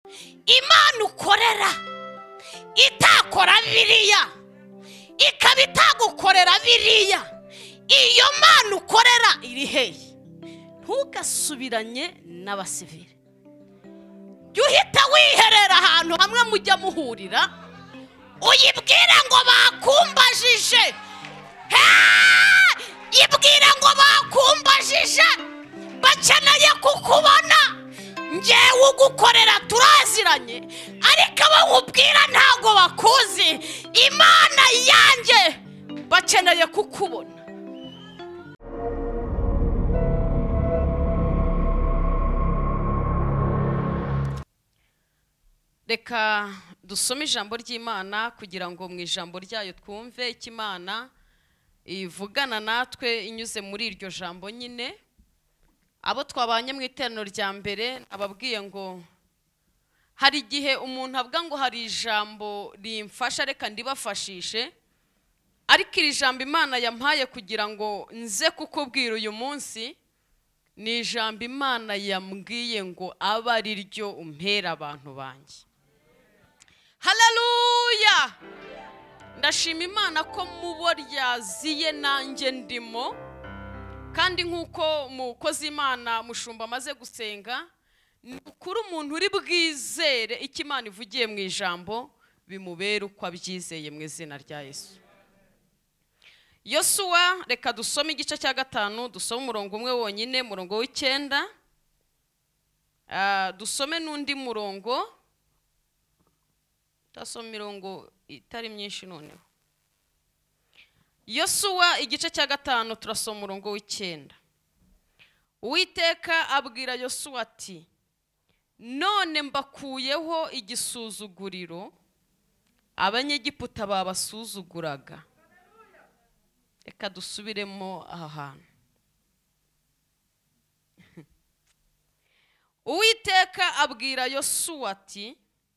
imana ukorera itakora biriya ikaba itagukorera biriya, iyo mana ukorera iri hehe? Ntugasubiranye n'abasivili, jya uhita wiherera ahantu hamwe mujya muhurira, uyibwire ngo bakumbajije, ibwire ngo bakumbajije, bakeneye kukubona, njyewe ugukorera turaziranye, ariko abo ubwira ntabwo bakuzi, imana yanjye bakeneye kukubona. Reka dusome ijambo ry'Imana kugira ngo mu ijambo ryayo twumve icyo Imana ivugana natwe inyuze muri iryo jambo nyine. Abo twabanye mu iteraniro rya mbere ababwiye ngo hari igihe umuntu avuga ngo hari ijambo rimfasha reka ndibafashishe, ariko iri jambo Imana yampaye kugira ngo nze kukubwira uyu munsi ni ijambo Imana yambwiye ngo aba ari ryo umpera abantu banjye. Haleluya! Ndashima Imana ko mubo ryaziye nanjye ndimo, kandi nk'uko umukozi Imana mushumba amaze gusenga, ni ukuri umuntu uri bwizere icyo Imana ivugiye mu ijambo bimubera uko abyizeye mu izina rya Yesu. Yosuwa, reka dusome igice cya 5, dusome umurongo umwe wonyine, umurongo w'9, dusome n'undi murongo, tasoma mirongo itari myinshi noneho. Yosuwa igice cya 5 turasoma umurongo w'9. Uwiteka abwira Yosuwa ati, none mbakuyeho igisuzuguriro abanyegiputa babasuzuguraga. Reka dusubiremo aha hantu. Uwiteka abwira Yosuwa ati,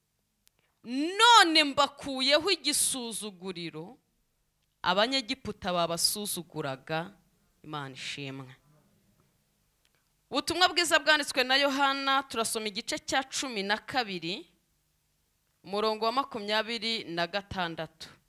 none mbakuyeho igisuzuguriro abanyegiputa babasuzuguraga. Imana ishimwe. Ubutumwa bwiza bwanditswe na Yohana, turasoma igice cya 12 umurongo wa 26.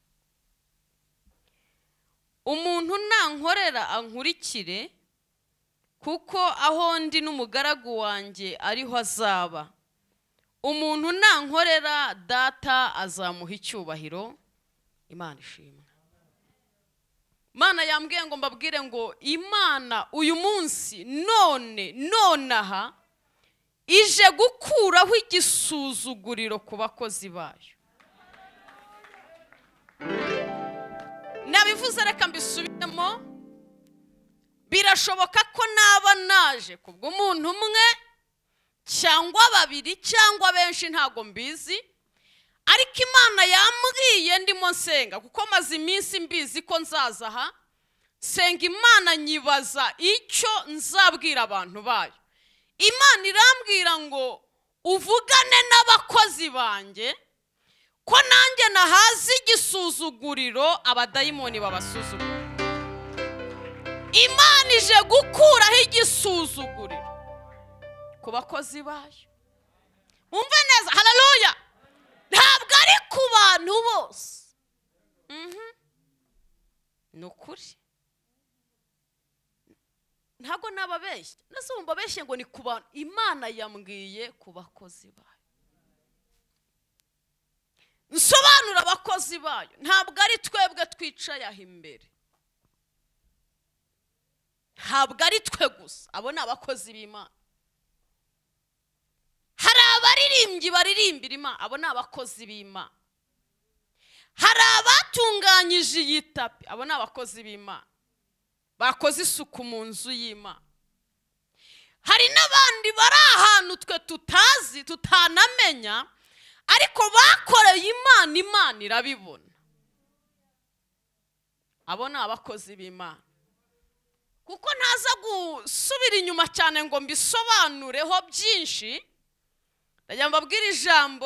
Umuntu nankorera ankurikire, kuko aho ndi n'umugaragu wanjye ariho azaba. Umuntu nankorera data azamuha icyubahiro. Imana ishimwe. Mana yambwiye ngo mbabwire ngo Imana uyu munsi nonaha ije gukuraho igisuzuguriro ku bakozi bayo. Nabivuze reka mbisubiremo, birashoboka ko naba naje kubw'umuntu umwe cyangwa babiri cyangwa benshi ntago mbizi, ariko Imana yambwiye ndimo nsenga, kuko maze iminsi mbizi ko nzaza aha senga Imana nyibaza icyo nzabwira abantu bayo. Imana irambwira ngo uvugane n'abakozi banjye ko nanjye nahazi igisuzuguriro abadayimoni babasuzugura. Imana ije gukuraho igisuzuguriro ku bakozi bayo. Umve neza, haleluya! Ntabwo ari ku bantu bose. Ni ukuri. Ntabwo nababeshye. Nase mbabeshye ngo ni ku bantu. Imana yambwiye ku bakozi bayo. Nsobanura abakozi bayo. Ntabwo ari twebwe twicaye aho imbere. Ntabwo ari twe gusa. Abo ni abakozi b'Imana. Hari abaririmbyi baririmbira Imana, abo ni abakozi b'Imana. Hari abatunganyije iyi tapi, abo ni abakozi b'Imana, bakoze isuku mu nzu y'Imana. Hari n'abandi bari ahantu twe tutazi tutanamenya, ariko bakoreye Imana, Imana irabibona. Abo ni abakozi b'Imana. Kuko ntaza gusubira inyuma cyane ngo mbisobanureho byinshi, ndajya mbabwira ijambo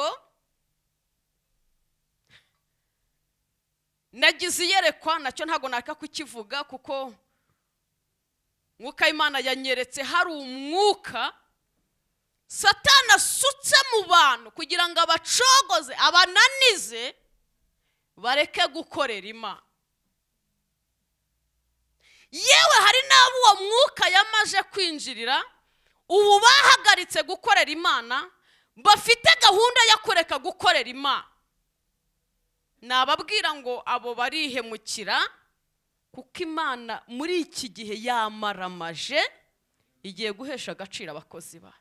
nagize iyerekwa, nacyo ntago naka kukivuga kuko mwuka Imana yanyeretse hari umwuka Satani asutse mu bantu kugira ngo abacogoze abananize bareke gukorera Imana. Yewe hari n'abo uwo mwuka yamaje kwinjirira, ubu bahagaritse gukorera Imana, bafite gahunda yo kureka gukorera Imana. Nababwira ngo abo barihemukira, kuko Imana muri iki gihe yamaramaje, igiye guhesha agaciro abakozi bayo.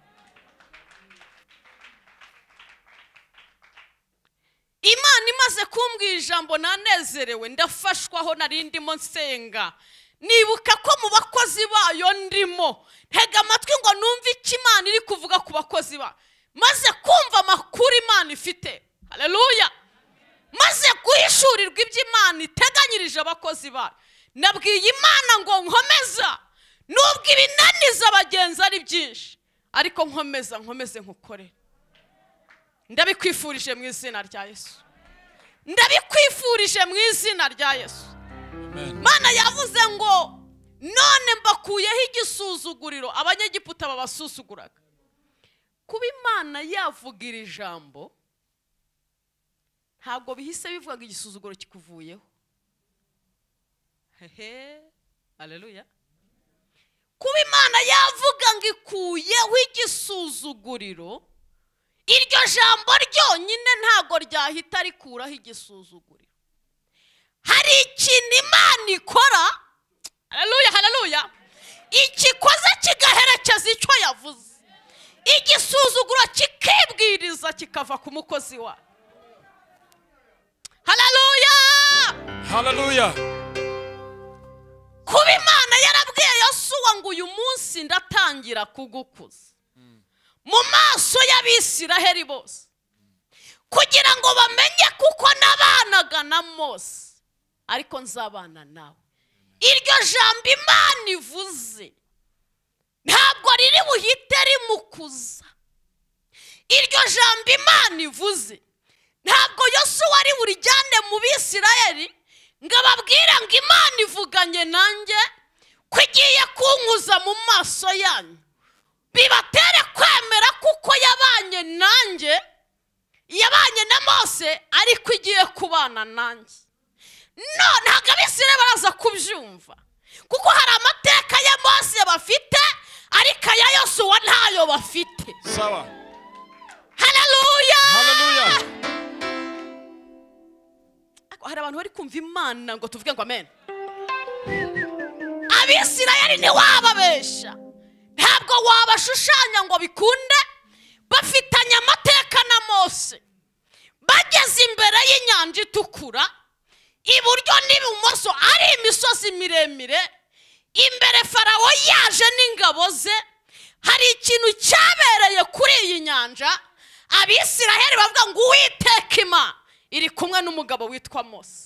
Imana imaze kumbwira ijambo nanezerewe, ndafashwaho narindimo nsenga. Nibuka ko mu bakozi bayo ndimo, ntega amatwi ngo numve icyo Imana iri kuvuga ku bakozi bayo, maze kumva amakuru Imana ifite. Haleluya! Maze guhishurirwa ibyo Imana iteganyirije abakozi bayo, nabwiye Imana ngo nkomeza, nubwo ibinaniza abagenzi ari byinshi, ariko nkomeze nkukore. Ndabikwifurije mu izina rya Yesu. Ndabikwifurije mu izina rya Yesu. Mana yavuze ngo none mbakuyeho igisuzuguriro abanyegiputa babasusuguraga. Kuba Imana yavugira ijambo, ntabwo bihise bivuga ngo igisuzuguro kikuvuyeho. Haleluya. Kuba Imana yavuga ngo ikuyeho igisuzuguriro, iryo jambo ryonyine ntabwo ryahita rikuraho igisuzuguriro. Hari ikintu Imana ikora, haleluya, ikikoze kigaherekeza icyo yavuze, igisuzuguro kikibwiriza kikava ku mukozi wayo. Haleluya. Kuba Imana yarabwiye Yosuwa ngo uyu munsi ndatangira kugukuza mu maso y'Abisiraheli bose, kugira ngo bamenye kuko nabanaga na Mose ariko nzabana nawe. Iryo jambo Imana ivuze ntabwo riri buhite rimukuza. Iryo jambo Imana ivuze ntabwo Yosuwa ari burijyane mu Bisiraheli ngo ababwire ngo Imana ivuganye nanjye ko igiye kunkuza mu maso yanyu, bibatere kwemera kuko yabanye nanjye, yabanye na Mose ariko igiye kubana nanjye. None ntabwo Abisiraheli baraza kubyumva, kuko hari amateka ya Mose bafite ariko aya Yosuwa ntayo bafite. Sawa. Haleluya. Hari abantu bari kumva Imana ngo tuvuge ngo amen. Abisiraheli ntiwababesha, ntabwo wabashushanya ngo bikunde. Bafitanye amateka na Mose, bageze imbere y'inyanja itukura, iburyo n'ibumoso ari imisozi miremire, imbere Farawo yaje n'ingabo ze. Hari ikintu cyabereye kuri iyi nyanja, Abisiraheli bavuga ngo Uwiteka Imana iri kumwe n'umugabo witwa Mose.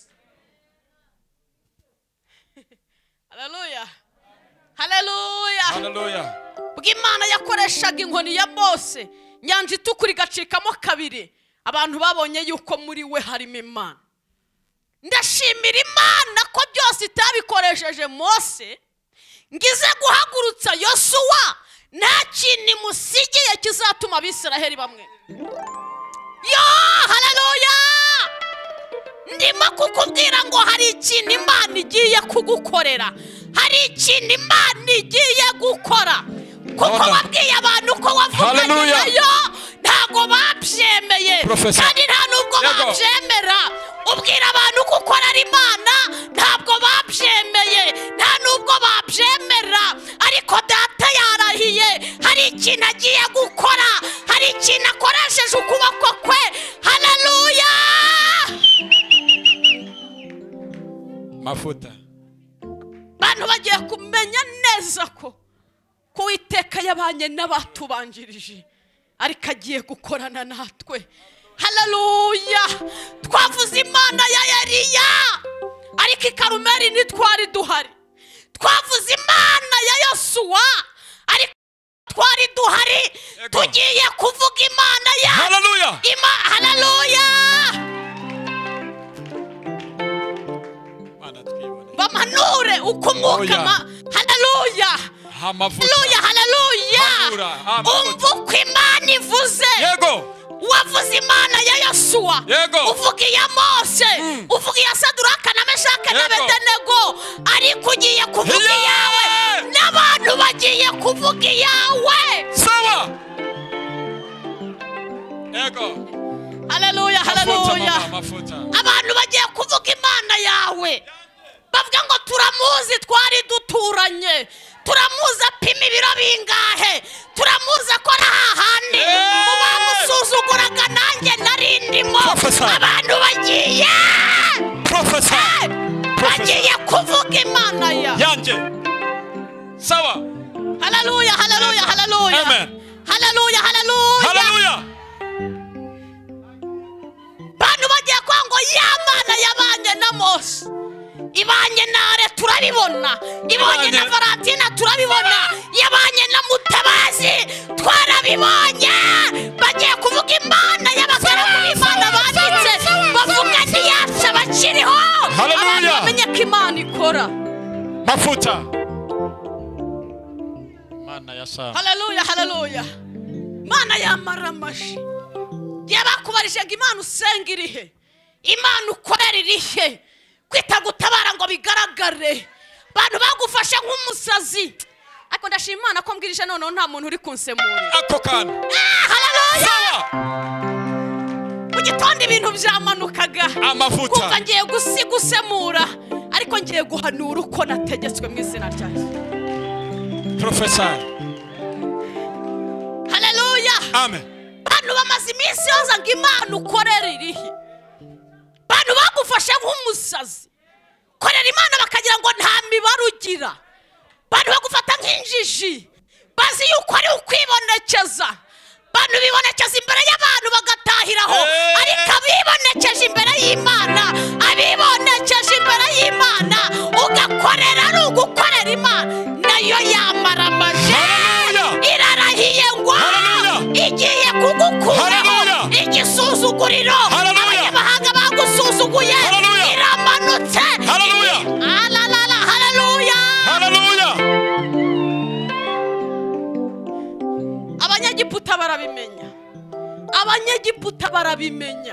Haleluya. Bw'Imana yakoreshaga inkoni ya Mose, nyanja itukura igacikamo kabiri, abantu babonye yuko muri we harimo Imana. Ndashimira Imana ko byose itabikoresheje Mose, ngize guhagurutsa Yosuwa nta kintu imusigiye kizatuma Abisiraheli bamwe. Haleluya. Ndimo kukubwira ngo hari ikintu Imana igiye kugukorera, hari ikintu Imana igiye gukora, kuko wabwiye abantu ko wavuganye nayo ntabwo babyemeye, kandi nta nubwo babyemera. Ubwira abantu ko ukorera Imana ntabwo babyemeye, nta nubwo babyemera, ariko Data yarahiye hari ikintu agiye gukora, hari ikintu akoresheje ukuboko kwe. Haleluya. Mafuta. Bantu bagiye kumenya neza ko Uwiteka yabanye n'abatubanjirije ariko agiye gukorana natwe. Haleluya. Twavuze Imana ya Eliya ariko i Karumeli ntitwari duhari. Twavuze Imana ya Yosuwa ariko twari duhari. Tugiye kuvuga Imana ya Haleluya. Haleluya. Bamanure uko umwuka. Haleluya. haleluya haleluya umva uko Imana ivuze yego wavuze Imana ya Yosuwa uvuga iya Mose uvuga iya Saduraka na Meshake na Abedenego ariko ugiye kuvuga iyawe n'abantu bagiye kuvuga iyawe sawa yego haleluya haleluya abantu bagiye kuvuga Imana yawe bavuga ngo turamuzi twari duturanye turamuzi apima ibiro bingahe turamuzi akora hahandi mubamusuzuguraga nanjye narindimo abantu bagiye kuvuga Imana yanjye sawa haleluya haleluya haleluya amen haleluya haleluya haleluya bantu bagiye kwa ngo ya Mana yabanye na Mose ibanye nare turabibona ibanye na Valentina turabibona yabanye na Mutabazi twarabibonye bagiye kuvuga Imana y'abagaragu b'Imana banditse bavuga ntiyaca bakiriho abantu bamenye ko Imana ikora mafuta Imana yasa haleluya haleluya Imana yamaramashi yabakubarije ngo Imana usenga irihe Imana ukorera irihe kwita gutabara ngo bigaragare bantu bagufashe nk'umusazi ariko ndashima Imana ko mbwirije noneho nta muntu uri kunsemura ako kana haleluya mu gitondo ibintu byamanukaga amavuta kumva ngiye gusemura ariko ngiye guhanura uko nategetswe mu izina rya Yesu professor haleluya amen bantu bamaze iminsi yoza ngo Imana ukorera irihe bantu bagufashe nk'umusazi korera Imana bakagira ngo nta mibare ugira bantu bagufata nk'injiji bazi yuko ari ukwibonekeza bantu bibonekeza imbere y'abantu bagatahiraho ariko abibonekeje imbere y'Imana abibonekeje imbere y'Imana ugakorera ari ugukorera Imana nayo yamaramaje irarahiye ngo igiye kugukuraho igisuzuguriro abanyamahanga bagusuzuguye iramanutse haleluya haleluya haleluya Abanyegiputa barabimenya Abanyegiputa barabimenya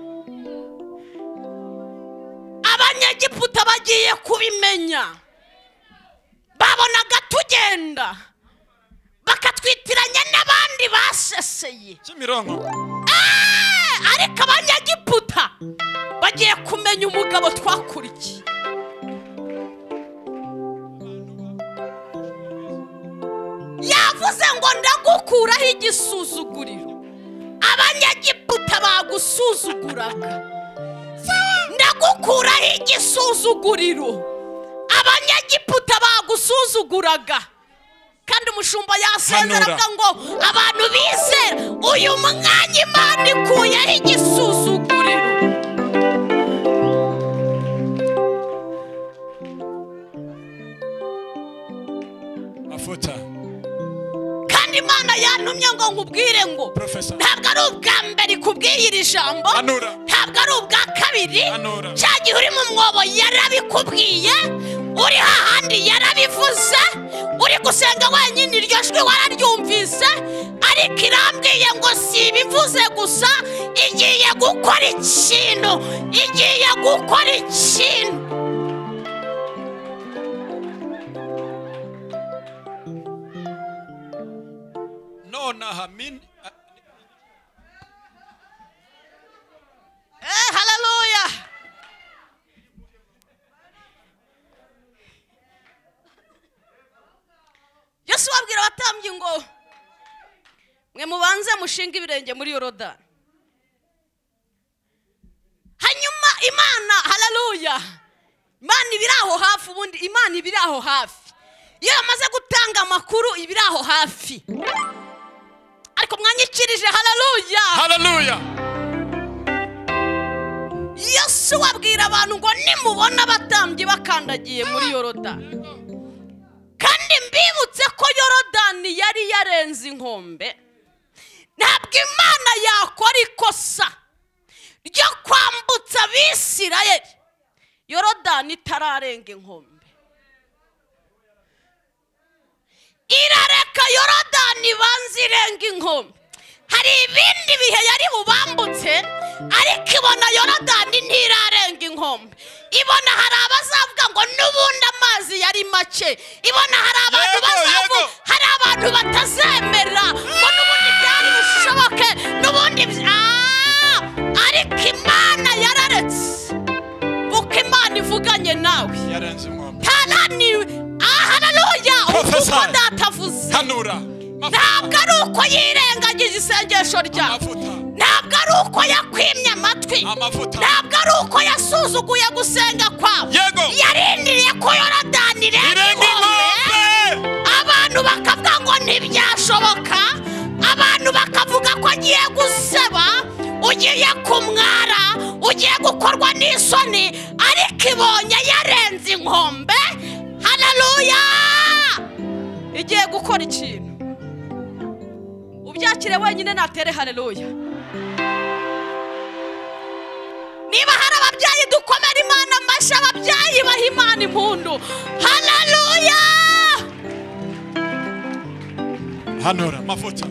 Abanyegiputa bagiye kubimenya babonaga tugenda bakatwitiranya n'abandi baseseye Kimironko ariko Abanyegiputa bagiye kumenya umugabo twakurikiye yavuze ngo ndagukuraho igisuzuguriro Abanyegiputa bagusuzuguraga ndagukuraho igisuzuguriro Abanyegiputa bagusuzuguraga kandi umushumba yasezeraga ngo abantu bizera uyu mwanya Imana ikuyeho igisuzuguriro mafuta kandi Imana yantumye ngo nkubwire ngo ntabwo ari ubwa mbere ikubwiye iri jambo ntabwo ari ubwa kabiri cya gihe uri mu mwobo yarabikubwiye uri hahandi yarabivuze uri gusenga wenyine iryo jwi wararyumvise ariko irambwiye ngo si ibivuze gusa igiye gukora ikintu igiye gukora ikintu nonaha haleluya Yesu wabwira abatambyi ngo mwe mubanze mushinga ibirenge muri Yorodani hanyuma Imana haleluya Imana ibiraho hafi ubundi Imana ibiraho hafi iyo amaze gutanga amakuru ibiraho hafi ariko mwanyikirije haleluya haleluya Yesu wabwira abantu ngo nimubona abatambyi bakandagiye muri Yorodani kandi mbibutse ko Yorodani yari yarenze inkombe ntabwo Imana yakora ikosa ryo kwambutsa Abisirayeli Yorodani itararenga inkombe irareka Yorodani banze irenga inkombe. Hari ibindi bihe yari bubambutse ariko ibona Yorodani ntirarenga inkombe. ibona hari abazavuga ngo n'ubundi amazi yari make. ibona hari abantu bazavuga, hari abantu batazemera ngo n'ubundi byari bushoboke, n'ubundi ariko Imana yararetse. Kuko Imana ivuganye nawe yarenze inkombe. tananiwe. Haleluya. Uko datavuze ntabwo ari uko yirengagije isengesho ryawe, ntabwo ari uko yakwimye amatwi, ntabwo ari uko yasuzuguye gusenga kwawe. yarindiriye ko Yorodani irenga inkombe. abantu bakavuga ngo ntibyashoboka, abantu bakavuga ko agiye guseba, ugiye kumwara, ugiye gukorwa n'isoni, ariko ibonye yarenze inkombe. Haleluya. igiye gukora ikintu ubyakire wenyine, natere haleluya. niba hari ababyeyi dukomera Imana amashyi, ababyeyi baha Imana impundu. Haleluya. hanura amavuta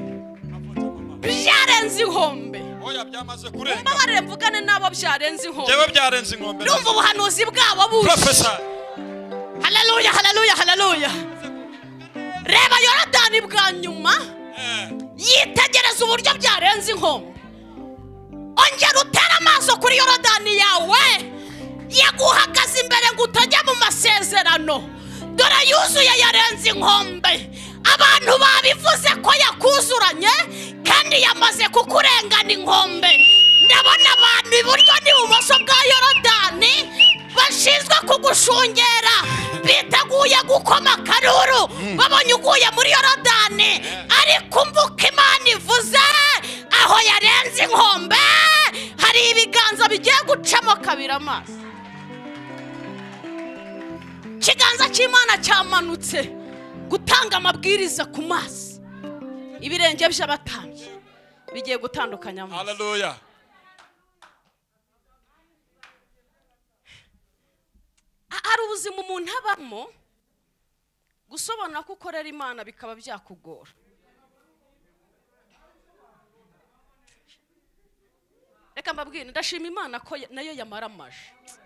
byarenze inkombe. oya byamaze kurenga. mbabarire mvugane nabo byarenze inkombe. jewe byarenze inkombe. Ndumva ubuhanuzi bwabo buje. Professor. Haleluya, haleluya, haleluya. Reba Yorodani bwa nyuma, yitegereza uburyo byarenze inkombe. ongera utera amaso kuri Yorodani yawe yaguhagaze imbere ngo utajya mu masezerano. dore yuzuye yarenze inkombe. abantu babivuze ko yakuzuranye kandi yamaze kukurengana inkombe. ndabona abantu iburyo n'ibumoso bwa Yorodani bashinzwe kugushungera, biteguye gukoma akaruru babonye uguye muri Yorodani. ariko umvuka Imana ivuze aho yarenze inkombe hari ibiganza bigiye gucamo kabiri amazi. ikiganza cy'Imana cyamanutse gutanga amabwiriza ku mazi. ibirenge by'abatambyi bigiye gutandukanya amazi. Haleluya. hari ubuzima umuntu abamo gusobanura ko ukorera Imana bikaba byakugora. reka mbabwire, ndashima Imana ko nayo yamara amaje.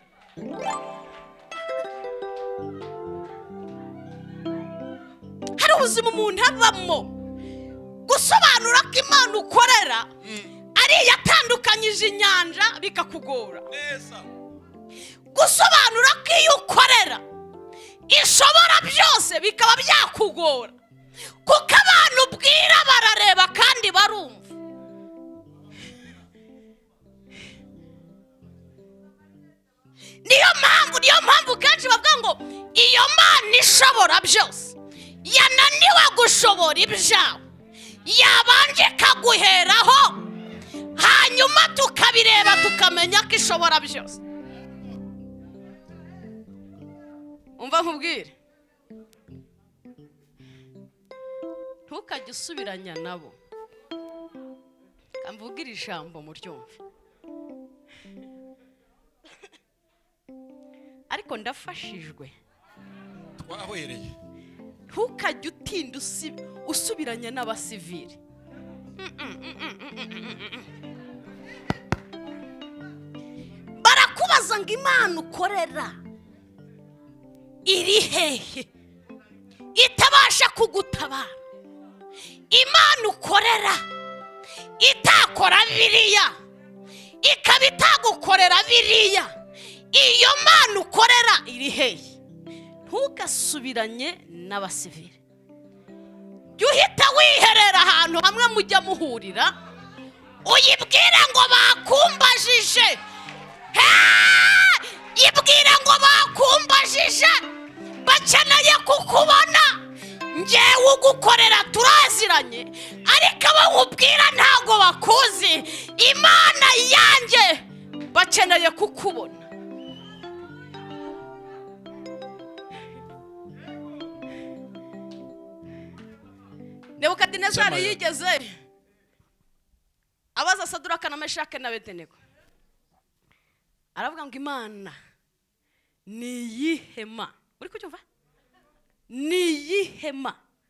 hari ubuzima umuntu abamo gusobanura ko Imana ukorera ari yatandukanyije inyanja bikakugora. gusobanura ko iyo ukorera ishobora byose bikaba byakugora, kuko abantu ubwira barareba kandi barumva. niyo mpamvu kenshi bavuga ngo iyo Mana ishobora byose yananiwe gushobora ibyawe, yabanje ikaguheraho, hanyuma tukabireba tukamenya ko ishobora byose. umva nkubwire, ntukajye usubiranya nabo. kamvugira ijambo muryumve. ariko ndafashijwe. twahwereye. ntukajye utinda usubiranya n'abasivili. barakubaza ngo Imana ukorera iri hehe itabasha kugutabara. Imana ukorera itakora biriya ikaba itagukorera biriya. iyo Mana ukorera iri hehe. ntugasubiranye n'abasivili. jya uhita wiherera ahantu hamwe mujya muhurira, uyibwire ngo bakumbajije. yibwire ngo bakumbajije, bakeneye kukubona. njyewe ugukorera turaziranye, ariko abo nkubwira ntabwo bakuzi. Imana yanjye bakeneye kukubona. Nebukadinezari yigeze abaza Saduraka na Meshake na Abedenego, aravuga ngo Imana ni yihema. uri kucyumva? ni yihema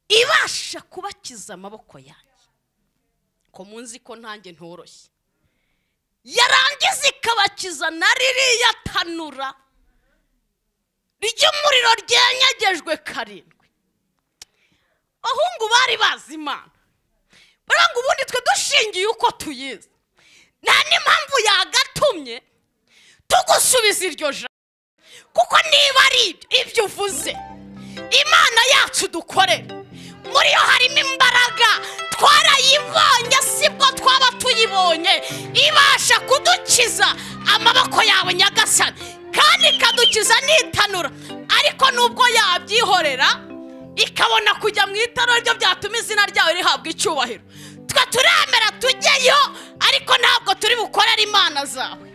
ibasha kubakiza amaboko yanjye, ko munzi ko ntange ntoroshye, yarangiza ikabakiza na ririya tanura ry'umuriro ryenyegejwe karindwi. Ahungu bari bazi Imana, baranga ubundi twe dushingiye uko tuyizi, nta n'impamvu yagatumye tugusubiza iryo jambo, kuko niba ari ibyo uvuze Imana yacu dukorera, muri yo harimo imbaraga, twarayibonye, sibwo twaba tuyibonye, ibasha kudukiza amaboko yawe Nyagasani, kandi ikadukiza n'itanura. Ariko nubwo yabyihorera ikabona kujya mu itanura, ryo byatuma izina ryawe rihabwa icyubahiro. Twe turemera tujyeyo, ariko ntabwo turi bukorera imana zawe.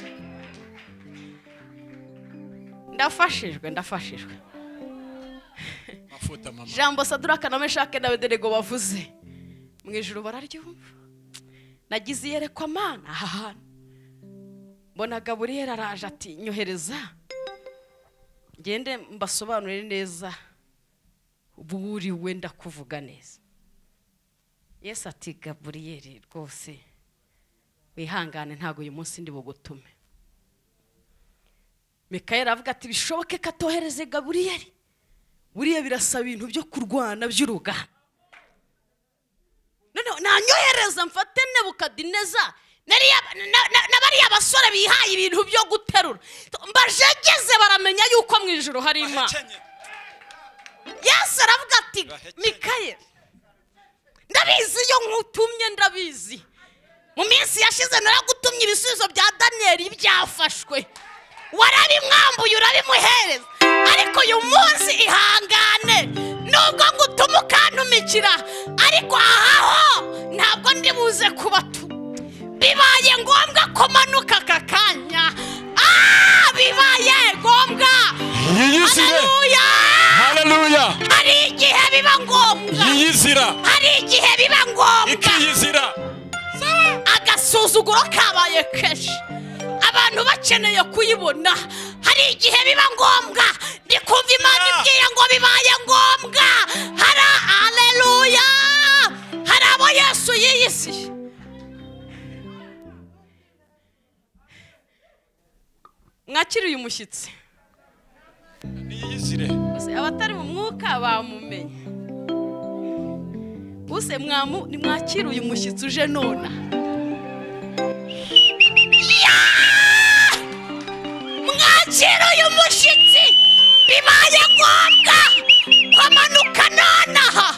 Ndafashijwe mafuta mama. Jambo Saduraka na Meshake na Abederego bavuze mu ijuru bararyumva. Nagize yerekwa Mana ahantu, mbona Gaburiyeli araje ati nyohereza ngende mbasobanurire neza buriwe ndakuvuga neza. Yesu ati Gaburiyeli rwose wihangane, ntago uyu munsi ndi bugutume. Mikayeli avuga ati bishoboke katohereze Gaburiyeli, buriya birasaba ibintu byo kurwana by'urugamba. None nanyohereza mfate Nebukadineza n'abariya basore bihaye ibintu byo guterura, mbajegeze baramenya yuko mu ijuru hari Imana. Yesu aravuga ati Mikayeli, ndabizi iyo nkutumye, ndabizi mu minsi yashize naragutumye ibisubizo bya Daniyeli byafashwe, warabimwambuye urabimuhereza, ariko uyu munsi ihangane, nubwo ngutuma ukantumikira, ariko ahaho ntabwo ndi buze kubatu. Bibaye ngombwa ko manuka aka kanya, bibaye ngombwa. Haleluya, haleluya. Hari igihe biba ngombwa, yiyizira, hari igihe biba ngombwa, ikiyizira. Agasuzuguro kabaye kenshi, abantu bakeneye kuyibona. Hari igihe biba ngombwa, ndi kumva Imana ibwiye ngo bibaye ngombwa. Haleluya, hari abo Yesu yiyisiye. Mwakiri uyu mushyitsi, niyizire. abatari mu mwuka bamumenye. Use mwakiri uyu mushyitsi uje nona. Mwakiri uyu mushyitsi, bibaye ngombwa kwamanuka nonaha.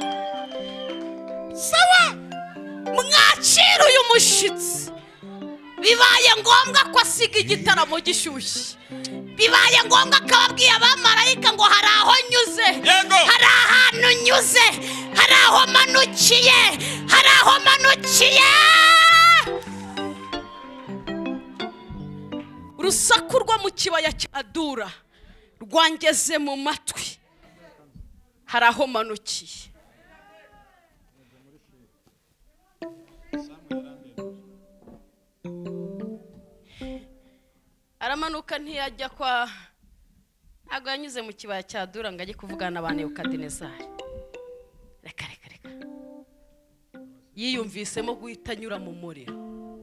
Sawa, mwakiri uyu mushyitsi, bibaye ngombwa ko asiga igitaramo gishyushye. Bibaye ngombwa ko ababwiye abamarayika ngo hari aho nyuze, hari ahantu nyuze, hari aho manukiye, hari aho manukiye. Urusaku rwo mu kibaya cya Dura rwangeze mu matwi, hari aho manukiye. Aramanuka ntiyajya kwa, ntabwo yanyuze mu kibaya cya Dura ngo ajye kuvugana n'abantu Nebukadinezari. Reka yiyumvisemo guhita anyura mu muriro.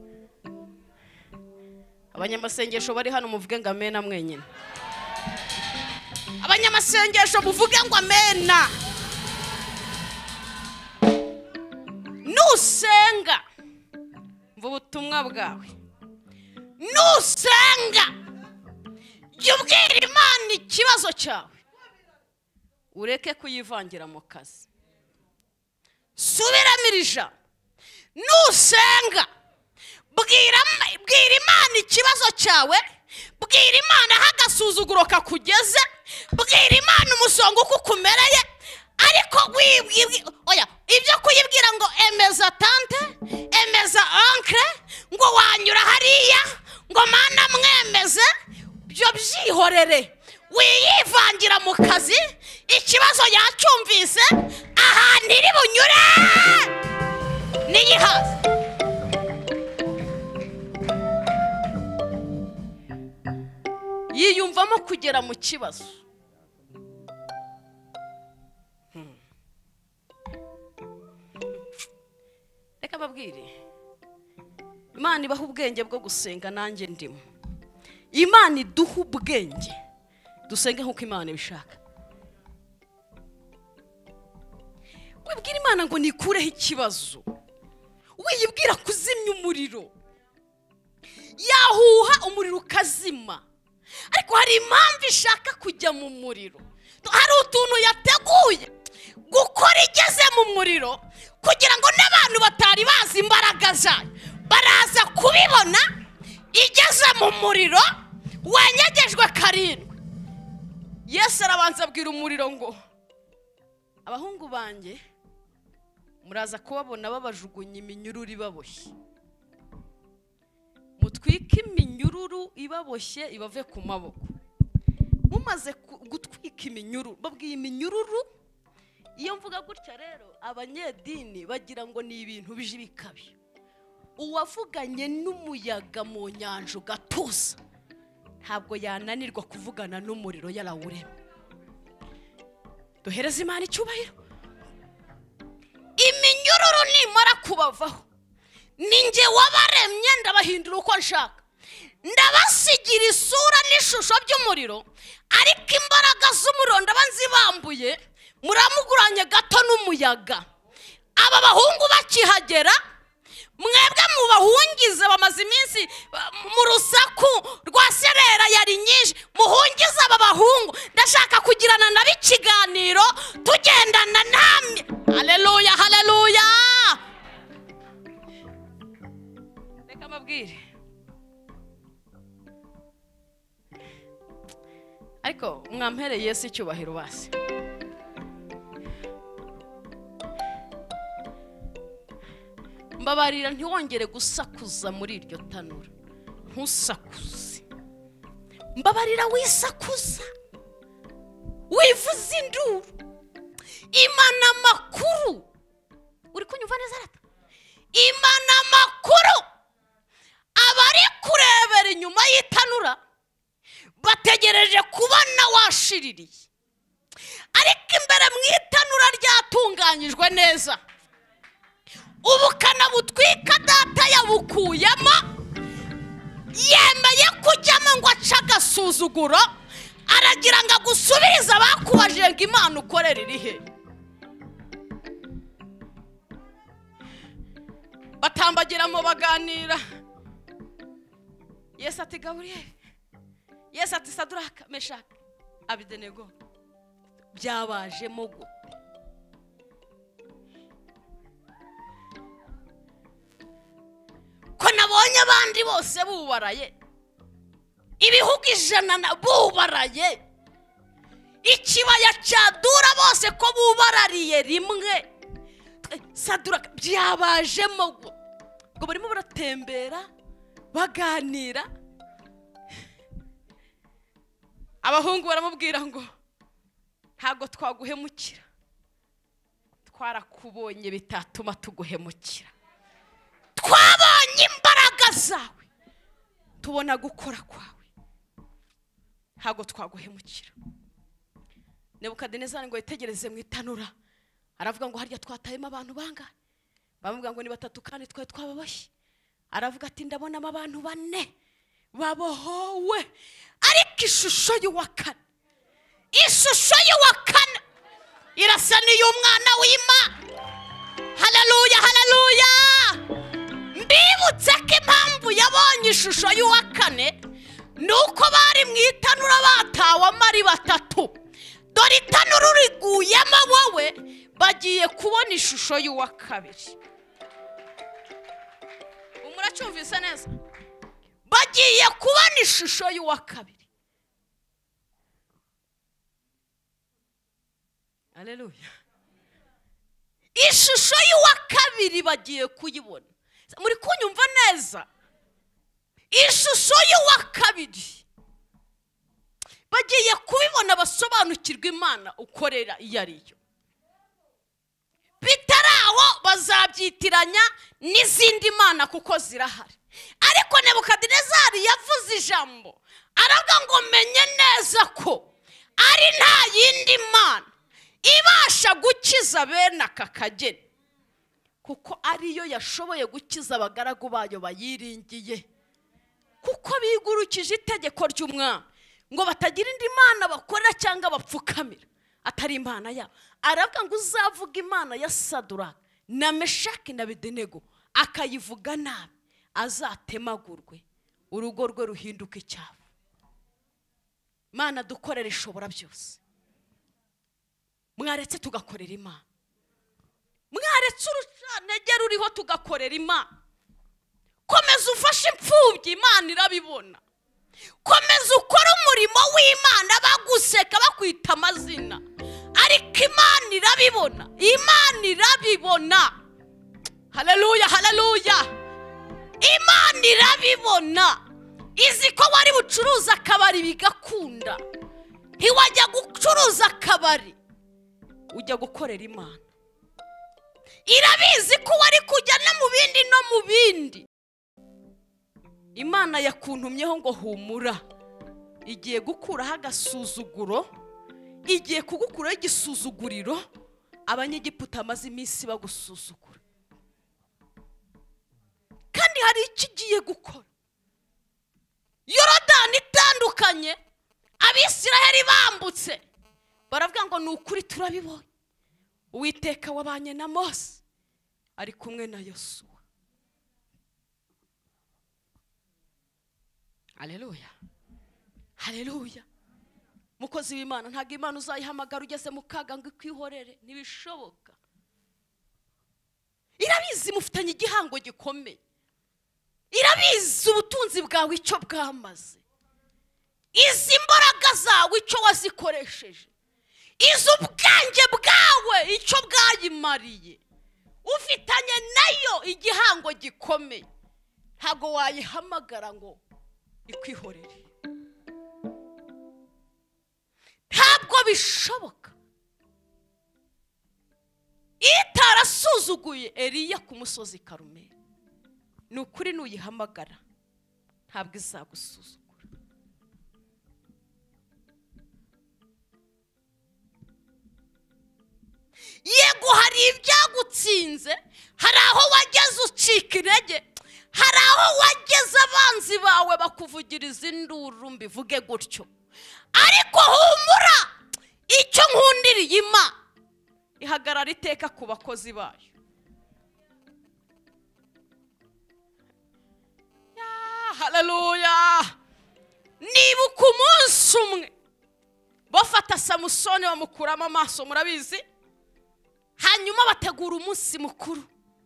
Abanyamasengesho bari hano muvuge ngo amena mwenyine. Abanyamasengesho muvuge ngo amena. Nusenga mva ubutumwa bwawe, nusenga jya ubwira Imana ikibazo cyawe, ureke kuyivangira mu kazi. Subiramo iri jambo, nusenga bwira Imana ikibazo cyawe, bwira Imana aho agasuzuguro kakugeze, bwira Imana umusonga uko ukumereye. Ariko oya, ibyo kuyibwira ngo emeza tante, emeza onkle, ngo wanyura hariya, ngo Mana mwemeze, byo byihorere. Wiyivangira mu kazi, ikibazo yacyumvise, ahantu iri bunyure niyihaze. Yiyumvamo kugera mu kibazo. reka babwire Imana ibaha ubwenge bwo gusenga nanjye ndimo. Imana iduha ubwenge dusenge nkuko Imana ibishaka. Wibwira Imana ngo nikureho ikibazo, wiyibwira kuzimya umuriro, yahuha umuriro ukazima, ariko hari impamvu ishaka kujya mu muriro. Hari utuntu yateguye gukora igeze mu muriro kugira ngo n'abantu batari bazi imbaraga zayo baraza kubibona igeze mu muriro wanyegejwe karindwi. Yesu arabanza abwira umuriro ngo abahungu banjye muraza kubabona babajugunya iminyururu ibaboshye, mutwike iminyururu ibaboshye ibave ku maboko. Mumaze gutwika iminyururu, babwiye iminyururu. Iyo mvuga gutya rero abanyedini bagira ngo ni ibintu bije bikabi. Uwavuganye n'umuyaga mu nyanja ugatuza ntabwo yananirwa kuvugana n'umuriro yarawurema. Duhereze Imana icyubahiro. Iminyururu nimara kubavaho, ninjye wabaremye ndabahindura uko nshaka, ndabasigira isura n'ishusho by'umuriro, ariko imbaraga z'umuriro ndabanzibambuye muramuguranye gato n'umuyaga. Aba bahungu bakihagera, mwebwe mubahungize, bamaze iminsi mu rusaku rwa serera yari nyinshi, muhungize aba bahungu. Ndashaka kugirana nabo ikiganiro tugendana namwe. Haleluya, haleluya. Reka mabwire, ariko mwampereye Yesu icyubahiro basi. Mbabarira ntiwongere gusakuza muri iryo tanura, ntusakuze. Mbabarira wisakuza, wivuza induru. Imana makuru, uri kunyumva neza rata? Imana makuru abari kurebera inyuma y'itanura bategereje kubona washiririye, ariko imbere mu itanura ryatunganyijwe neza. Ubukana butwika data yabukuyemo, yemeye kujyamo ngo aca agasuzuguro, aragira ngo agusubirize abakubajije ngo Imana ukorera irihe. Batambagiramo baganira. Yesu ati Gaburiyeli, Yesu ati Saduraka, Meshaki, Abedenego, byabajemo gute? Ko nabonye abandi bose bubaraye, ibihugu 100 bubaraye, ikibaya cyadura bose ko bubarariye rimwe. Saduraka, byabajemo gute? Ngo barimo baratembera baganira. Abahungu baramubwira ngo ntago twaguhemukira, twarakubonye bitatuma tuguhemukira, twabonye imbaraga zawe, tubona gukora kwawe, ntago twaguhemukira. Nebukadinezari ngo yitegereze mu itanura, aravuga ngo harya twatayemo abantu bangahe? Bamubwira ngo ni 3 kandi twe twababoshye. Aravuga ati ndabonamo abantu 4 babohowe, ariko ishusho y'uwakane, ishusho y'uwakane irasa n'iy'umwana w'Imana. Haleluya, haleluya. Mbibutse ko impamvu yabonye ishusho y'uwakane nuko bari mu itanura batawe amari 3. Dore itanura uriguyemo wowe, bagiye kubona ishusho y'uwakabiri. Umuracyumvise neza? Bagiye kubona ishusho y'uwakabiri. Haleluya. Ishusho y'uwakabiri bagiye kuyibona. Muri kunyumva neza? Ishusho y'uwakabiri bagiye kubibona, basobanukirwa Imana ukorera iyo ariyo. Bitaraho bazabyitiranya n'izindi mana kuko zirahari. Ariko Nebukadinezari yavuze ijambo, aravuga ngo menye neza ko ari nta yindi mana ibasha gukiza bene aka kageni. kuko ariyo yashoboye gukiza abagaragu bayo bayiringiye, kuko bigurukije itegeko ry'umwami ngo batagira indi mana bakorera cyangwa bapfukamira atari imana yabo. Aravuga ngo uzavuga imana ya Saduraka na Meshaki na Abedenego akayivuga nabi azatemagurwe, urugo rwe ruhinduke icyabo. Imana dukorera ishobora byose. Mwaretse tugakorera Imana, mwaretse urucanege ruriho tugakorera Imana. Komeza ufashe imfubyi, Imana irabibona. Komeza ukora umurimo w'Imana, baguseka bakwita amazina, ariko Imana irabibona. Imana irabibona. Haleluya, haleluya. Imana irabibona. Izi ko wari bucuruza akabari bigakunda, ntiwajya gucuruza akabari, ujya gukorera Imana. Irabizi ko wari kujya no mu bindi no mu bindi. Imana yakuntumyeho ngo humura, igiye gukuraho agasuzuguro, igiye kugukuraho igisuzuguriro Abanyegiputa amaze iminsi bagusuzugura. Kandi hari icyo igiye gukora. Yorodani itandukanye, Abisiraheli bambutse, baravuga ngo ni ukuri turabibonye. Uwiteka wabanye na Mose ari kumwe na Yosuwa. Haleluya, haleluya. Mukozi w'Imana, ntabwo Imana uzayihamagara ugeze mu kaga ngo ikwihorere, ntibishoboka. Irabizi mufitanye igihango gikomeye, irabizi ubutunzi bwawe icyo bwamaze, izi mbaraga zawe icyo wazikoresheje, izi ubwenge bwawe icyo bwayimariye, ufitanye nayo igihango gikomeye. Ntabwo wayihamagara ngo ikwihorere, ntabwo bishoboka. Itarasuzuguye Eliya ku musozi Karumeli, ni ukuri nuyihamagara ntabwo izagusuzugura. Yego hari ibyagutsinze, hari aho wageze ucika intege, hari aho wageze abanzi bawe bakuvugiriza induru, mbivuge gutyo. Ariko humura, icyo nkundiriye Imana ihagarara iteka ku bakozi bayo. Haleluya. Nibuka umunsi umwe bafata Samusoni bamukuramo amaso, murabizi, hanyuma bategura umunsi mukuru,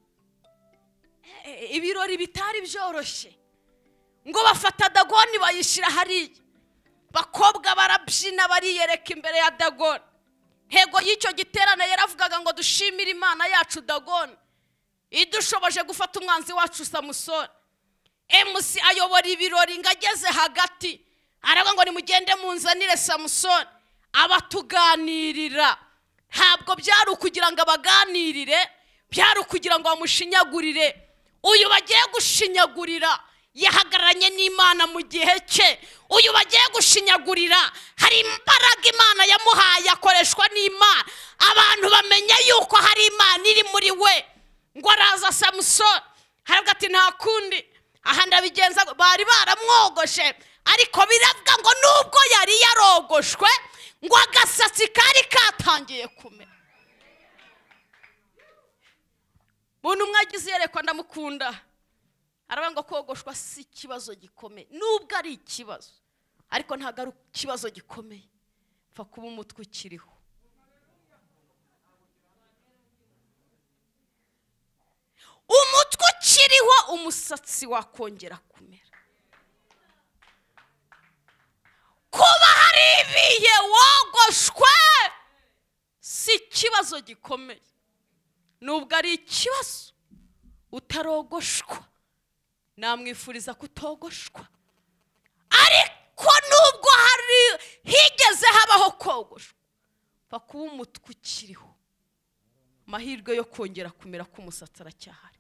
ibirori bitari byoroshye, ngo bafata Dagoni bayishira hariya, bakobwa barabyina bariyereka imbere ya Dagoni. Hego y'icyo giterane yaravugaga ngo dushimire Imana yacu Dagoni idushoboje gufata umwanzi wacu Samusoni. MC ayobora ibirori, ngageze hagati aravuga ngo nimugende munzanire Samusoni abatuganirira. Ntabwo byari ukugira ngo abaganirire, byari ukugira ngo bamushinyagurire. Uyu bagiye gushinyagurira yahagararanye n'Imana mu gihe cye. Uyu bagiye gushinyagurira hari imbaraga Imana yamuhaye, akoreshwa n'Imana. Abantu bamenya yuko hari Imana iri muri we. Ngo araza Samusoni, haravuga ati nta kundi, aha ndabigenza. Bari baramwogoshe, ariko biravuga ngo nubwo yari yarogoshwe, ngo agasatsi kari katangiye kumera. Muntu mwagize yerekwa ndamukunda, aravuga ngo kogoshwa si ikibazo gikomeye. Nubwo ari ikibazo, ariko ntabwo ari ikibazo gikomeye, pfa kuba umutwe ukiriho. Umutwe ukiriho, umusatsi wakongera kumera. Kuba hari ibihe wogoshwe si ikibazo gikomeye. Nubwo ari ikibazo utarogoshwa, namwifuriza kutogoshwa. Ariko nubwo hari higeze habaho kogoshwa, pfa kuba umutwe ukiriho, mahirwe yo kongera kumera k'umusatsi aracyahari.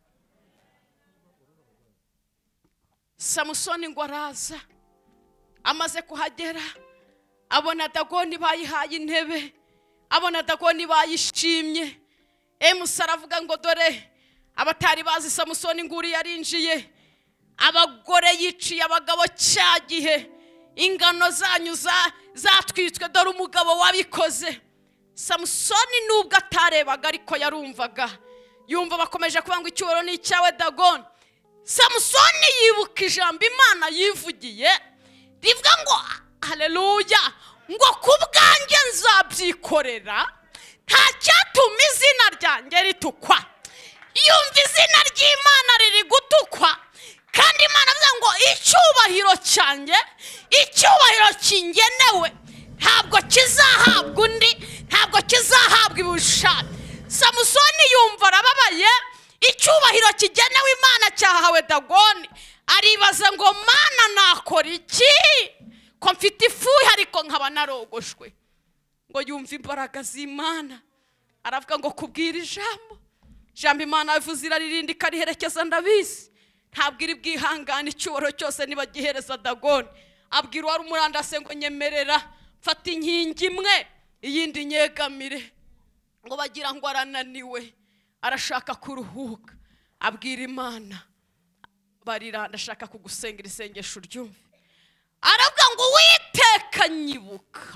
Samusoni ngo araza, amaze kuhagera abona Dagoni bayihaye intebe, abona Dagoni bayishimye. MC aravuga ngo dore abatari bazi Samusoni nguri yarinjiye abagore yiciye abagabo cyagihe ingano zanyu zatwitswe dore umugabo wabikoze. Samusoni nubwo atarebaga ariko yarumvaga, yumva bakomeje kuvuga ngo icyubahiro ni icyawe Dagoni. Samusoni yibuka ijambo Imana yivugiye rivuga ngo haleluya, ngo kubwanjye nzabyikorera, nta cyatuma izina ryanjye ritukwa. Yumva izina ry'Imana riri gutukwa, kandi Imana avuga ngo icyubahiro cyanjye, icyubahiro kingenewe ntabwo kizahabwa undi, ntabwo kizahabwa ibishaka. Samusoni yumva arababaye, icyubahiro kigenewe Imana cyahawe Dagoni. Aribaza ngo Mana nakora iki ko mfite ifuhe ariko nkaba narogoshwe? Ngo yumva imbaraga z'Imana, aravuga ngo kubwira ijambo Imana ivuze iraririnda ikariherekeza. Ndabizi ntabwo iri bwihangane icyubahiro cyose niba gihereza Dagoni. Abwira wari umurandase ngo nyemerera mfata inkingi imwe iyindi nyegamire, ngo bagira ngo arananiwe arashaka kuruhuka. Abwira Imana barira ndashaka kugusengera isengesho ryumve. Aravuga ngo Uwiteka nyibuka.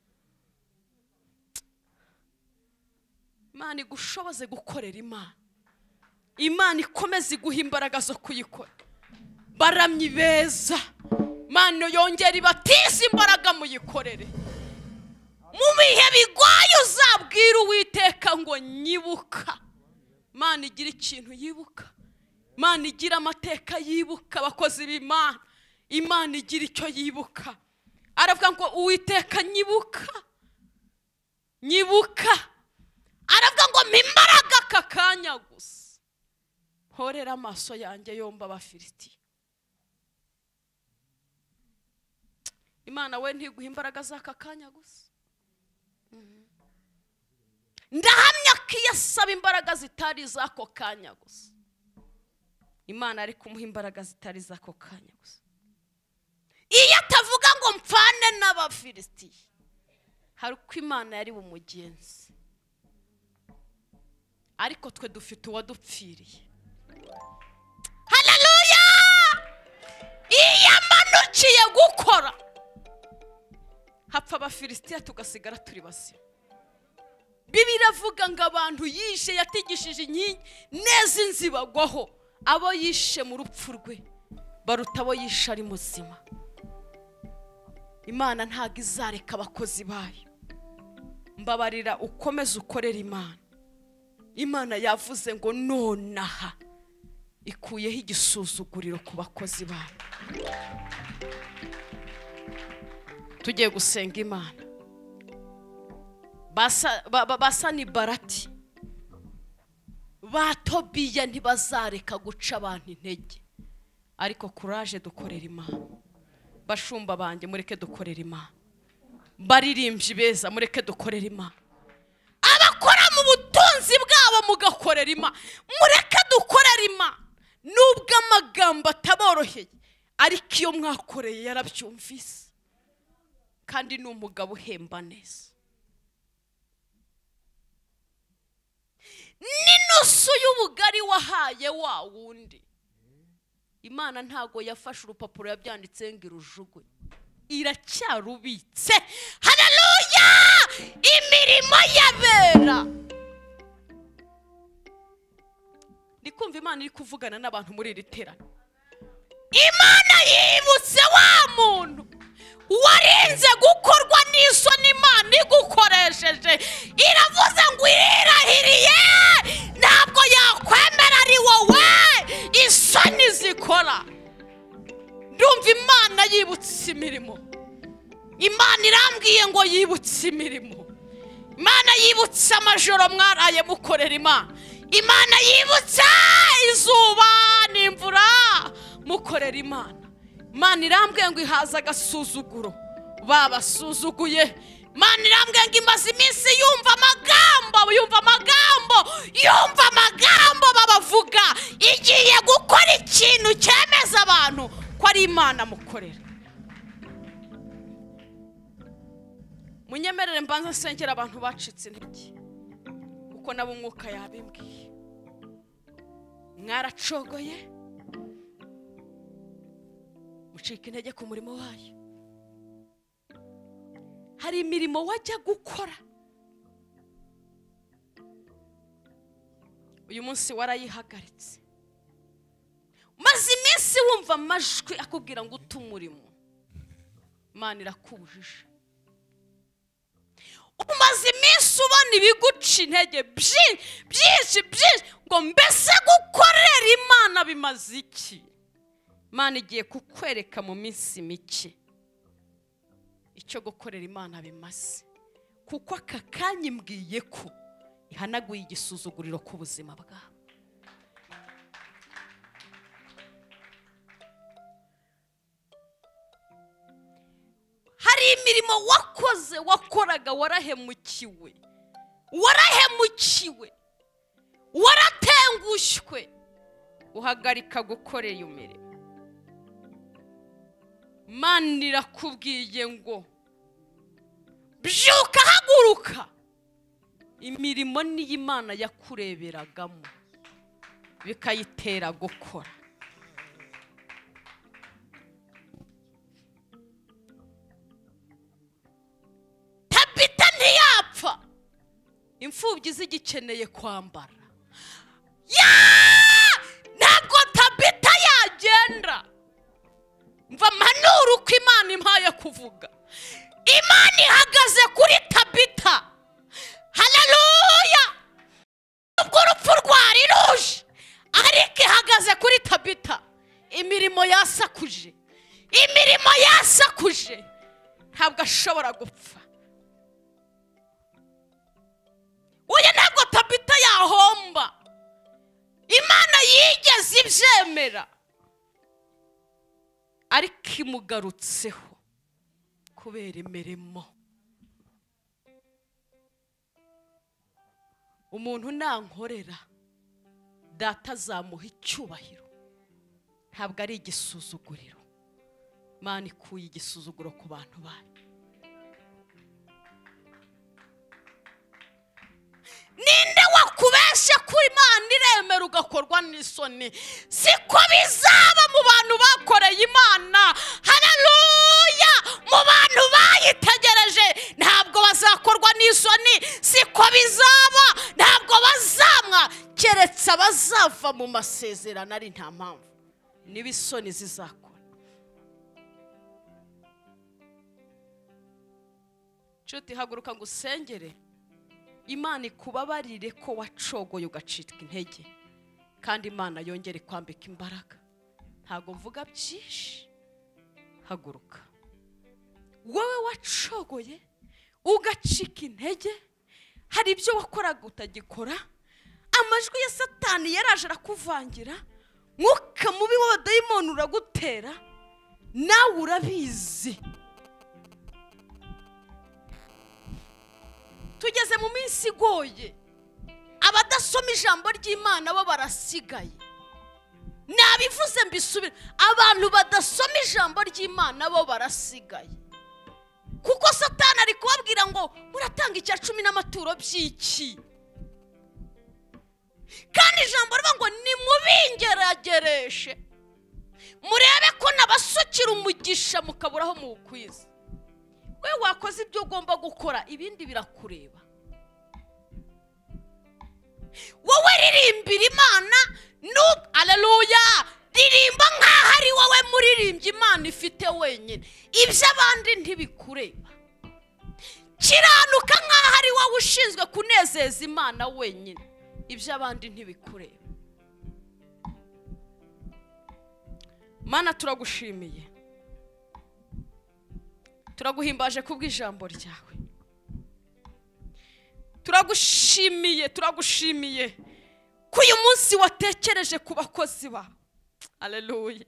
Imana igushoboze gukorera Imana, Imana ikomeze iguha imbaraga zo kuyikora. Baramyi beza, Imana yongera ibatize imbaraga muyikorere. Mu bihe bigoye uzabwira Uwiteka ngo nyibuka. Imana igira ikintu yibuka, Imana igira amateka yibuka abakozi b'Imana, Imana igira icyo yibuka. Aravuga ngo Uwiteka nyibuka, nyibuka. Aravuga ngo mpimbaraga aka kanya gusa, horera amaso yanjye yombi Abafilisitiya. Imana we ntiguha imbaraga z'aka kanya gusa. Ndahamya ko iyo asaba imbaraga zitari iz'ako kanya gusa, Imana ari kumuha imbaraga zitari iz'ako kanya gusa. Iyo atavuga ngo mpfane n'Abafilisitiya, hari uko Imana yari bumugenzi. Ariko twe dufite uwadupfiriye. Haleluya! Iyo amanukiye gukora hapfa Abafilisitiya tugasigara turi bazima. Bibiliya ivuga ngo abantu yishe yatigishije inkingi neza inzibagwaho, abo yishe mu rupfu rwe baruta abo yishe ari muzima. Imana ntago izareka abakozi bayo. Mbabarira ukomeze ukorera Imana. Imana yavuze ngo nonaha ikuyeho igisuzuguriro ku bakozi bayo. Tugiye gusenga Imana. Basanibarati ba Tobiya ntibazareka guca abantu intege, ariko courage dukorera Imana. Bashumba banjye mureke dukorera Imana, baririmbyi beza mureke dukorera Imana, abakora mu butunzi bwabo mugakorera Imana mureke dukorera Imana. Nubwo amagambo ataboroheye ariko iyo mwakoreye yarabyumvise, kandi ni umugabo uhemba neza. Ninusu y'ubugari wahaye wa wundi, Imana ntago yafashe urupapuro yabyanditse ngo irujugu, iracyarubitse. Haleluya! Imirimo yabera. Ndikumva Imana iri kuvugana n'abantu muri iri terano. Imana yibutse wa muntu warinze gukorwa n'isoni Imana igukoresheje. Iravuze ngo irahiriye ntabwo yakwemera ari wowe isoni zikora. Ndumva Imana yibutse imirimo. Imana irambwiye ngo yibutse imirimo. Imana yibutse amajoro mwaraye mukorera Imana. Imana yibutse izuba n'imvura mukorera Imana. Imana irambwiye ngo ihaza agasuzuguro babasuzuguye. Imana irambwiye ngo imaze iminsi yumva amagambo babavuga. Igiye gukora ikintu cyemeza abantu ko ari Imana mukorera. Munyemerere mbanza nsengera abantu bacitse intege, kuko nabo umwuka yabimbwiye. mwaracogoye mucika intege ku murimo wayo. Hari imirimo wajya gukora uyu munsi warayihagaritse, maze iminsi wumva amajwi akubwira ngo uta umurimo, Imana irakubujije. Umaze iminsi ubona ibiguca intege byinshi ngo mbese gukorera Imana bimaze iki? Imana igiye kukwereka mu minsi mike icyo gukorera Imana bimaze, kuko aka kanya imbwiye ko ihanaguye igisuzuguriro ku buzima bwawe. Hari imirimo wakoraga warahemukiwe, waratengushywe, uhagarika gukorera iyo mirimo. Imana irakubwiye ngo byuka, haguruka. Imirimo niyo Imana yakureberagamo bikayitera gukora. Tabita ntiyapfa, imfubyi zigikeneye kwambara. Ntabwo Tabita yagenda. Mva manura uko Imana impaye kuvuga. Imana ihagaze kuri Tabita. Haleluya! Ubwo urupfu rwari ruje, ariko ihagaze kuri Tabita. Imirimo yasakuje ntabwo ashobora gupfa. Oya, ntabwo Tabita yahomba. Imana yigeze ibyemera, ariko imugarutseho kubera imirimo. Umuntu nankorera, Data azamuha icyubahiro, ntabwo ari igisuzuguriro. Imana ikuye igisuzuguro ku bantu bayo. Ninde wakubesha ko Imana iremera ugakorwa n'isoni? Siko bizaba mu bantu bakoreye Imana. Haleluya! Mu bantu bayitegereje ntabwo bazakorwa n'isoni. Siko bizaba, ntabwo bazamwa, keretse abazava mu masezerano ari nta mpamvu niba isoni zizakora. Nshuti, haguruka ngo usengere Imana ikubabarire ko wacogoye ugacika intege, kandi Imana yongere kwambika imbaraga. Ntago mvuga byinshi, haguruka. Wowe wacogoye ugacika intege, hari ibyo wakoraga utagikora, amajwi ya Satani yaraje arakuvangira, mwuka mubi w'abadayimoni uragutera, nawe urabizi. Tugeze mu minsi igoye, abadasoma ijambo ry'Imana bo barasigaye. Nabivuze mbisubira, abantu badasoma ijambo ry'Imana bo barasigaye, kuko Satani ari kubabwira ngo muratanga icya 10 n'amaturo by'iki, kandi ijambo rivuga ngo nimubingeragereshe murebe ko nabasukira umugisha mukaburaho mu bukwiza. We wakoze ibyo ugomba gukora, ibindi birakureba. Wowe ririmbira Imana, haleluya, ririmba nkaho ari wowe muririmbyi Imana ifite wenyine, iby'abandi ntibikureba. Kiranuka nkaho ari wowe ushinzwe kunezeza Imana wenyine, iby'abandi ntibikureba. Mana, turagushimiye, turaguhimbaje kubw'ijambo ryawe. Turagushimiye ko uyu munsi watekereje ku bakozi bawe. Haleluya.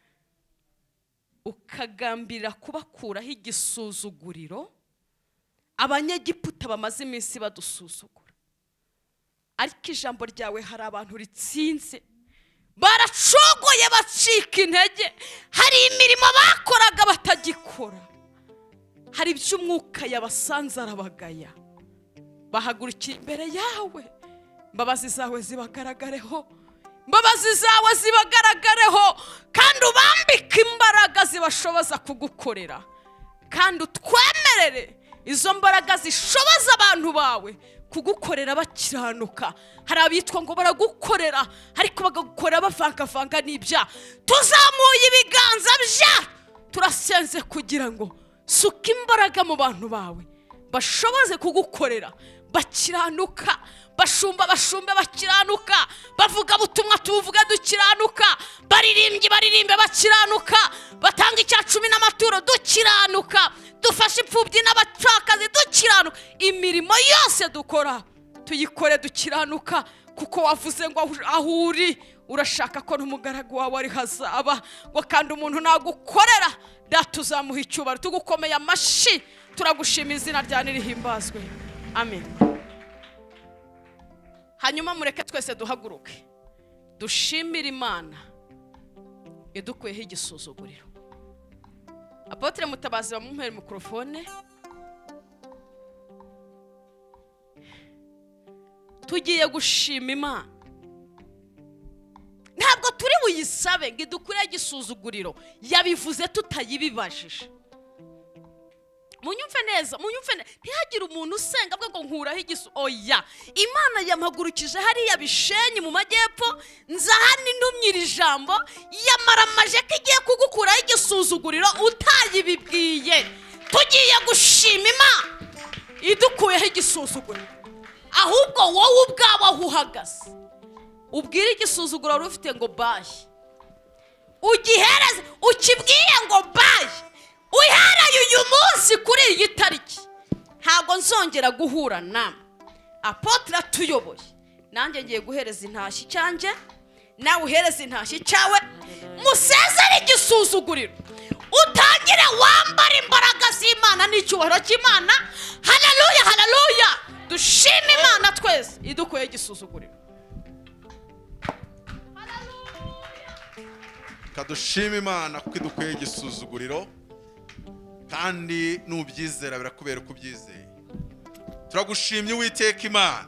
Ukagambira kubakuraho igisuzuguriro abanyegiputa bamaze iminsi badusuzugura. Ariko ijambo ryawe hari abantu ritsinze, baracogoye bacika intege, hari imirimo bakoraga batagikora, hari iby'umwuka yabasanze arabagaya, bahagurukira imbere yawe, imbabazi zawe zibagaragareho. imbabazi zawe zibagaragareho kandi ubambike imbaraga zibashoboza kugukorera kandi utwemerere izo mbaraga zishoboza abantu bawe kugukorera bakiranuka. Hari abitwa ngo baragukorera ariko bagagukorera bavangavanga n'ibyaha. Tuzamuye ibiganza bya turasenze kugira ngo suka imbaraga mu bantu bawe bashoboze kugukorera bakiranuka. Bashumba bakiranuka, bavuga butumwa tuvuga dukiranuka, baririmbe bakiranuka, batanga icya 10 n'amaturo dukiranuka, dufashe imfubyi n'abacakazi dukiranuka. Imirimo yose dukora tuyikore dukiranuka, kuko wavuze ngo aho uri urashaka ko n'umugaragu wawe ari hazaba. Ngo kandi umuntu nagukorera datuzamuha icyubaro. Tugukomeye amashi, turagushimira izina rya nirihimbazwe. Amen. Hanyuma mureke twese duhaguruke dushimira Imana idukuyeho igisuzuguriro. Apotre Mutabazi bamumpera mikrofone. Tugiye gushima Imana. Ntabwo turi buyisabe ngo idukureho igisuzuguriro, yabivuze tutayibibajije. Munyumve neza, ntihagire umuntu usenga bwo ngo nkuraho igisu. Oya, Imana yamhagurukije hariya Bishenyi mu majyepfo, nza hano intumyira ijambo yamaramaje ko igiye kugukuraho igisuzuguriro utayibibwiye. Tugiye gushima Imana idukuyeho igisuzuguriro, ahubwo wowe ubwawe aho uhagaze ubwire igisuzuguriro wari ufite ngo bayi, ugihereze ukibwiye ngo bayi. Uhereye uyu munsi kuri iyi tariki ntabwo nzongera guhura namwe. Apotre tuyoboye, nanjye ngiye guhereza intashyi cyanjye, nawe uhereza intashyi cyawe, musezere igisuzuguriro, utangire wambara imbaraga z'Imana n'icyubahiro cy'Imana. Haleluya, haleluya. Dushime Imana twese idukuye igisuzuguriro. Kadushime Imana kuko idukuye igisuzuguriro, kandi nubyizera birakubera uko ubyizeye. Turagushimye Uwiteka Imana.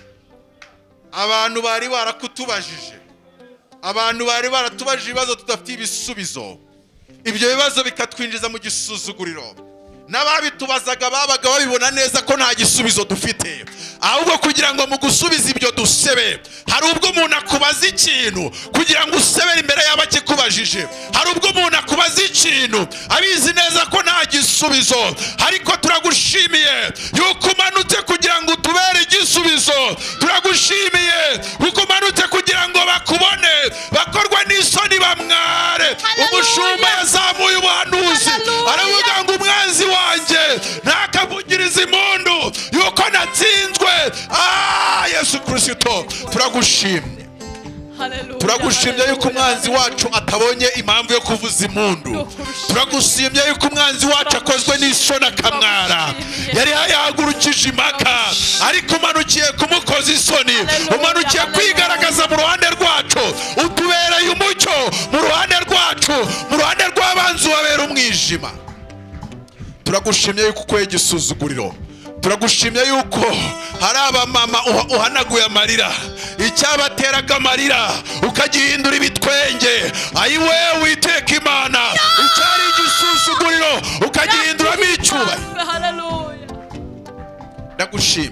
Abantu bari barakutubajije, abantu bari baratubajije ibibazo tudafite ibisubizo, ibyo bibazo bikatwinjiza mu gisuzuguriro. N'ababitubazaga babaga babibona neza ko nta gisubizo dufite, ahubwo kugira ngo mu gusubiza ibyo dusebe. Hari ubwo umuntu akubaza ikintu kugira ngo usebere imbere y'abakikubajije, hari ubwo umuntu akubaza ikintu abizi neza ko nta gisubizo, ariko turagushimiye yuko umanutse kugira ngo utubere igisubizo. Turagushimiye yuko umanutse kugira ngo bakubone, bakorwa n'isoni bamware. Umushumba yazamuye ubuhanuzi aravuga ngo umwanzi wanjye ntakavugiriza impundu yuko natsinzwe. Yesu Kristo turagushimye. Turagushimye yuko umwanzi wacu atabonye impamvu yo kuvuza impundu. Turagushimye yuko umwanzi wacu akozwe n'isoni akamwara. Yari yahagurukije impaka ariko umanukiye kumukoza isoni, umanukiye kwigaragaza mu ruhande rwacu, utubereye umucyo mu ruhande rwacu, mu ruhande rw'abanzi ubabera umwijima. Turagushimye yuko ukuye igisuzuguriro. Turagushimye yuko hari abamama uhanaguye amarira, icyabateraga amarira ukagihindura ibitwenge. Ayiwe Uwiteka Imana, icyari igisuzuguriro ukagihinduramo icyubahiro. Ndagushimye.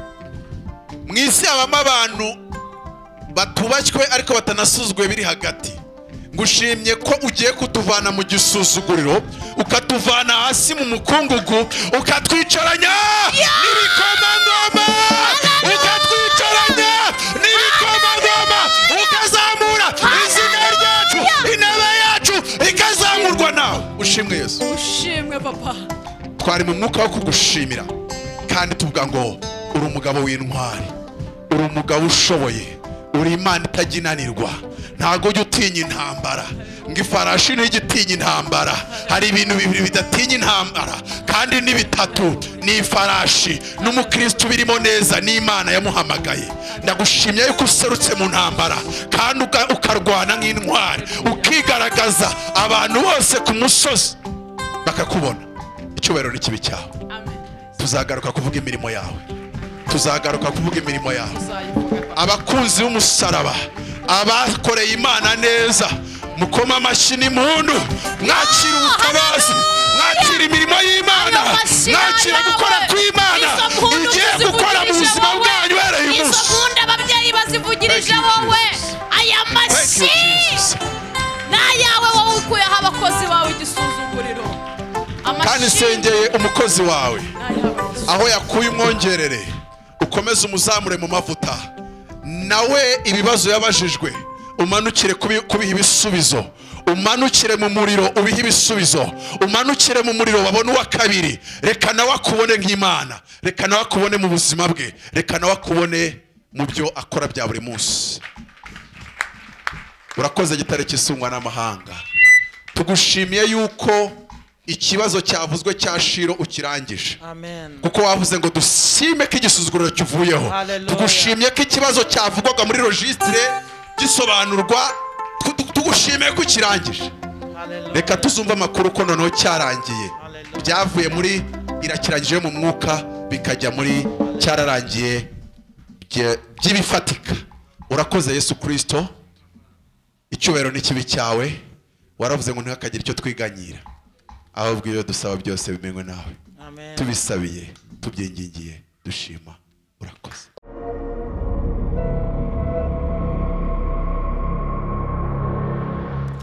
Mu isi habamo abantu batubashywe ariko batanasuzugwe biri hagati. Ngushimye ko ugiye kutuvana mu gisuzuguriro, ukatuvana hasi mu mukungugu, ukatwicaranya n'ibikomangoma, ukatwicaranya n'ibikomangoma, ukazamura izina ryacu, intebe yacu ikazamurwa nawe. Ushimwe Yesu. Ushimwe Papa. Twari mu mwuka wo kugushimira kandi tuvuga ngo uri umugabo w'intwari, uri umugabo ushoboye, uri Imana itaginanirwa. Ntago ujya utinya intambara, ngo ifarashi ntigitinya intambara. Hari ibintu bibiri bidatinya intambara, kandi ni bitatu: ni ifarashi n'umukristo birimo neza, ni Imana yamuhamagaye. Ndagushimye yuko userutse mu ntambara kandi ukarwana nk'intwari, ukigaragaza abantu bose ku musozi bakakubona. Icyubahiro n'ikibi cyawe. Tuzagaruka kuvuga imirimo yawe, tuzagaruka kuvuga imirimo yawe. Abakunzi b'umusaraba, abakoreye Imana neza mukoma amashyi n'impundu, mwakira ubutabazi, mwakira imirimo y'Imana, mwakira gukora kw'Imana igiye gukora mu buzima bwanyu uhereye uyu munsi. izo mpundu ababyeyi bazivugirije wowe, aya mashyi n'ayawe wowe ukuyeho abakozi bawe igisuzuguriro. Kandi nsengeye umukozi wawe aho yakuye umwongerere, ukomeze umuzamure mu mavuta, nawe ibibazo yabajijwe umanukire kubiha ibisubizo, umanukire mu muriro ubihe ibisubizo, umanukire mu muriro babone uwa kabiri. Reka nawe akubone nk'Imana, reka nawe akubone mu buzima bwe, reka nawe akubone mu byo akora bya buri munsi. Urakoze gitare kisungwa n'amahanga, tugushimiye yuko ikibazo cyavuzwe cya Shiro ukirangije, kuko wavuze ngo dusime ko igisuzuguriro kivuyeho. Tugushimiye ko ikibazo cyavugwaga muri registre gisobanurwa, tugushimiye ko ukirangije. Reka tuzumva amakuru ko noneho cyarangiye, byavuye muri irakirangije mu mwuka bikajya muri cyararangiye by'ibifatika. Urakoze Yesu Kristo, icyubahiro n'ikibi cyawe. Waravuze ngo ntihakagire icyo twiganyira, ahubwo ibyo dusaba byose bimenywe nawe. Tubisabiye tubyingingiye dushima.